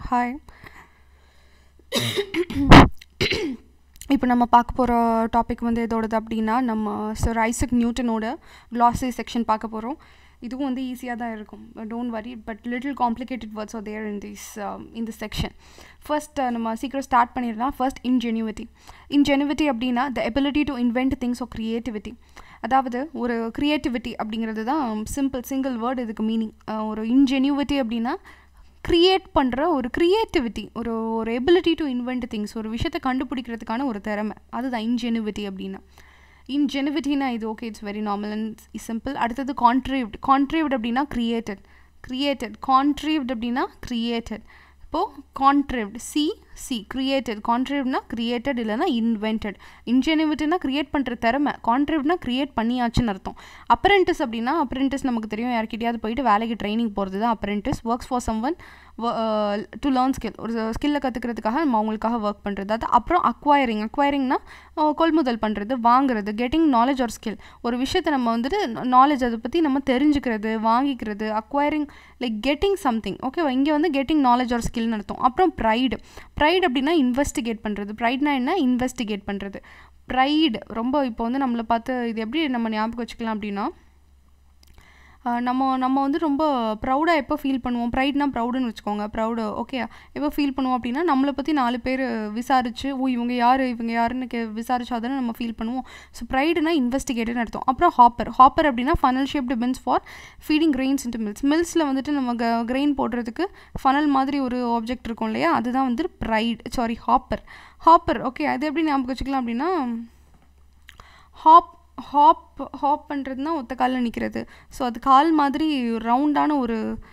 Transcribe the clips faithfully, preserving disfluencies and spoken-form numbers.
Hi. இப்போ நம்ம பார்க்க போகிற டாபிக் வந்து எதோடது அப்படின்னா நம்ம சர் ஐசக் நியூட்டனோட glossary செக்ஷன் பார்க்க போகிறோம். இதுவும் வந்து ஈஸியாக தான் இருக்கும், don't worry, but little complicated words are there in this in this section. First நம்ம சீக்கிரம் ஸ்டார்ட் பண்ணிடலாம். First ingenuity. இன்ஜென்யூவிட்டி அப்படின்னா the ability to invent things or creativity. அதாவது ஒரு க்ரியேட்டிவிட்டி அப்படிங்கிறது தான் சிம்பிள் சிங்கிள் வேர்டு இதுக்கு மீனிங். ஒரு இன்ஜென்யூவிட்டி அப்படின்னா க்ரியேட் பண்ணுற ஒரு க்ரியேட்டிவிட்டி, ஒரு ஒரு எபிலிட்டி டு இன்வென்ட் திங்ஸ், ஒரு விஷயத்தை கண்டுபிடிக்கிறதுக்கான ஒரு திறமை, அதுதான் இன்ஜென்யூவிட்டி அப்படின்னா. இன்ஜென்யூவிட்டினா இது okay, it's very normal and simple. அடுத்தது கான்ட்ரீவ்ட். கான்ட்ரீவ்ட் அப்படின்னா க்ரியேட்டட். க்ரியேட்டட் கான்ட்ரீவ்ட் அப்படின்னா க்ரியேட்டட். இப்போது கான்ட்ரீவ்ட் சி சி க்ரியேட்டட். கான்ட்ரீவ்ட்னா க்ரியேட்டட் இல்லைனா இன்வென்டட். இன்ஜென்யூவிட்டினா க்ரியேட் பண்ணுற திறமை, கான்ட்ரீவ்ட்னா க்ரியேட் பண்ணியாச்சுன்னு அர்த்தம். அப்ரெண்டிஸ் அப்படின்னா அப்ரெண்டிஸ் நமக்கு தெரியும், யார்கிட்டயாவது போயிட்டு வேலைக்கு ட்ரைனிங் போகிறது தான் apprentice. Works for someone to learn skill, ஒரு ஸ்கில்லை கற்றுக்கிறதுக்காக நம்ம அவங்களுக்காக ஒர்க் பண்ணுறது. அது அப்புறம் அக்வயரிங். அக்வயரிங்னா கொள்முதல் பண்ணுறது, வாங்குறது. கெட்டிங் நாலேஜ் ஆர் ஸ்கில், ஒரு விஷயத்தை நம்ம வந்துட்டு நாலேஜ் அதை பற்றி நம்ம தெரிஞ்சுக்கிறது, வாங்கிக்கிறது. அக்வயரிங் லைக் கெட்டிங் சம்திங், ஓகேவா? இங்கே வந்து கெட்டிங் நாலேஜ் ஆர் ஸ்கில்னு அர்த்தம். அப்புறம் ப்ரைடு. ப்ரைட் அப்படின்னா இன்வெஸ்டிகேட் பண்ணுறது. ப்ரைட்னா என்ன? இன்வெஸ்டிகேட் பண்ணுறது. ப்ரைடு ரொம்ப இப்போ வந்து நம்மளை பார்த்து இது எப்படி நம்ம ஞாபகம் வச்சுக்கலாம் அப்படின்னா, நம்ம நம்ம வந்து ரொம்ப ப்ரௌடாக எப்போ ஃபீல் பண்ணுவோம்? ப்ரைட்னா ப்ரௌடுன்னு வச்சுக்கோங்க. Proud okay. எப்போ ஃபீல் பண்ணுவோம் அப்படின்னா, நம்மளை பற்றி நாலு பேர் விசாரிச்சு, ஓ இவங்க யார் இவங்க யாருன்னு கே விசாரிச்சா தானே நம்ம ஃபீல் பண்ணுவோம். ஸோ ப்ரைடுனா இன்வெஸ்டிகேட்டுன்னு அர்த்தம். அப்புறம் ஹாப்பர். ஹாப்பர் அப்படின்னா funnel shaped bins for feeding grains into mills. மில்ஸில் வந்துட்டு நம்ம க கிரெயின் போடுறதுக்கு ஃபனல் மாதிரி ஒரு ஆப்ஜெக்ட் இருக்கும் இல்லையா, அதுதான் வந்து pried sorry hopper. Hopper okay. அது எப்படி ஞாபகம் வச்சுக்கலாம் அப்படின்னா, ஹாப் ஹாப் ஹாப் பண்ணுறதுனா ஒத்த காலில் நிற்கிறது. ஸோ அது கால் மாதிரி ரவுண்டான ஒரு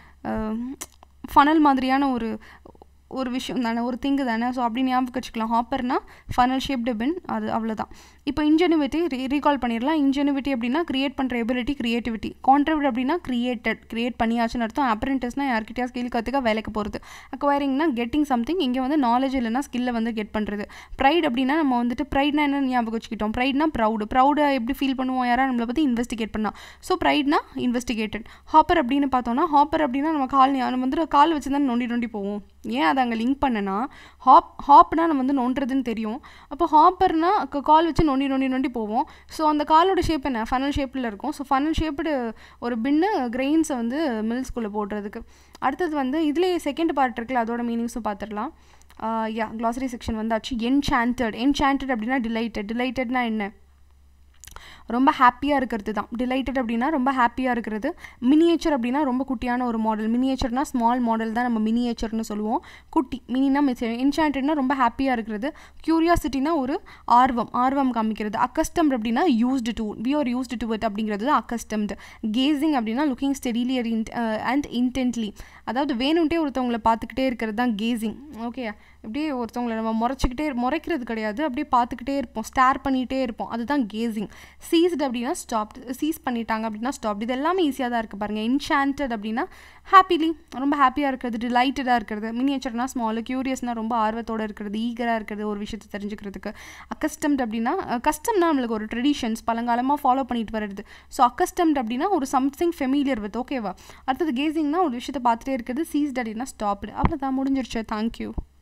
ஃபனல் மாதிரியான ஒரு ஒரு விஷயம் தானே, ஒரு திங்கு தானே. ஸோ அப்படி ஞாபகம் வச்சுக்கலாம். ஹாப்பர்னா ஃபனல் ஷேப்டு பின், அது அவ்வளோதான். இப்போ இன்ஜென்யூவிட்டி ரீ ரீகால் பண்ணிடலாம். இன்ஜென்யூவிட்டி அப்படின்னா க்ரியேட் பண்ணுற எபிலிட்டி, க்ரியேட்டிவிட்டி. கான்ட்ரிபியூட் அப்படின்னா க்ரியேட்டட், க்ரியேட் பண்ணியாச்சுன்னு அர்த்தம். அப்ரெண்டிஸ்னால் யார்கிட்டயா ஸ்கில் கற்றுக்க வேலைக்கு போகிறது. அக்வயரிங்னா கெட்டிங் சம்திங், இங்கே வந்து நாலேஜ் இல்லைனா ஸ்கில்லை வந்து கெட் பண்ணுறது. ப்ரைட் அப்படின்னா நம்ம வந்துட்டு ப்ரைட்னா என்ன ஞாபகம் வச்சுக்கிட்டோம்? ப்ரைட்னா ப்ரௌடு. ப்ரௌடை எப்படி ஃபீல் பண்ணுவோம்? யாராவது நம்மளை பற்றி இன்வெஸ்டிகேட் பண்ணால். So ப்ரைட்னா investigated. ஹாப்பர் அப்படின்னு பார்த்தோன்னா, ஹாப்பர் அப்படின்னா நம்ம கால் நம்ம வந்து கால் வச்சு தான் நோண்டி நோண்டி போவோம். ஏன் அதை அங்கே லிங்க் பண்ணனா, ஹாப் ஹாப்னா நம்ம வந்து நோண்டுறதுன்னு தெரியும். அப்போ ஹாப்பர்னா கால் வச்சு நோண்டி நோண்டி நோண்டி போவோம். ஸோ அந்த காலோட ஷேப் என்ன? ஃபனல் ஷேப்பில் இருக்கும். ஸோ ஃபனல் ஷேப்டு ஒரு பின்னு கிரெயின்ஸை வந்து மில்ஸ்குள்ளே போடுறதுக்கு. அடுத்தது வந்து இதுலேயே செகண்ட் பார்ட் இருக்குல்ல, அதோட மீனிங்ஸும் பார்த்துடலாம். யா glossary செக்ஷன் வந்தாச்சு. என்சாண்டட். என்சாண்டட் அப்படின்னா டிலைட்டட். டிலைட்டட்னா என்ன? ரொம்ப ஹாப்பியாக இருக்கிறது தான். டிலைட்டட் அப்படின்னா ரொம்ப ஹாப்பியாக இருக்கிறது. மினியேச்சர் அப்படின்னா ரொம்ப குட்டியான ஒரு மாடல். மினியேச்சர்னா ஸ்மால் மாடல் தான் நம்ம மினியேச்சர்னு சொல்லுவோம். குட்டி மினினா மிஸ். என்சாண்டட்னா ரொம்ப ஹாப்பியாக இருக்கிறது. க்யூரியாசிட்டினா ஒரு ஆர்வம், ஆர்வம் காமிக்கிறது. அக்கஸ்டம்ட் அப்படின்னா used to, we are used to it அப்படிங்கிறது தான் அக்கஸ்டம்ட். கேசிங் அப்படின்னா லுக்கிங் ஸ்டெடிலி அண்ட் இன்டென்ட்லி, அதாவது வேணும்ட்டே ஒருத்தவங்களை பார்த்துக்கிட்டே இருக்கிறது தான் கேசிங். ஓகே. அப்படியே ஒருத்தவங்களை நம்ம முறைச்சிக்கிட்டே முறைக்கிறது கிடையாது, அப்படியே பார்த்துக்கிட்டே இருப்போம், ஸ்டார் பண்ணிகிட்டே இருப்போம், அதுதான் கேசிங். சீஸ்டு அப்படின்னா ஸ்டாப்ட், சீஸ் பண்ணிட்டாங்க அப்படின்னா ஸ்டாப்ட். இது எல்லாமே ஈஸியாக தான் இருக்குது பாருங்கள். என்சாண்டட் அப்படின்னா ஹாப்பிலி, ரொம்ப ஹாப்பியாக இருக்கிறது, டிலைட்டடாக இருக்கிறது. மினியேச்சர்னா ஸ்மால், க்யூரியஸ்னால் ரொம்ப ஆர்வத்தோடு இருக்கிறது, ஈகராக இருக்கிறது ஒரு விஷயத்தை தெரிஞ்சுக்கிறதுக்கு. அக்கஸ்டம்ட் அப்படின்னா, கஸ்டம்னா நம்மளுக்கு ஒரு ட்ரெடிஷன்ஸ் பழங்காலமாக ஃபாலோ பண்ணிட்டு வருது. ஸோ அக்கஸ்டம்ட் அப்படின்னா ஒரு சம்திங் ஃபெமிலியர் வித், ஓகேவா? அடுத்தது கேசிங்னா ஒரு விஷயத்தை பார்த்துட்டே இருக்கிறது. சீஸ்டு அப்படின்னா ஸ்டாப்டு. அவ்வளோதான், முடிஞ்சிருச்சு. தேங்க்யூ.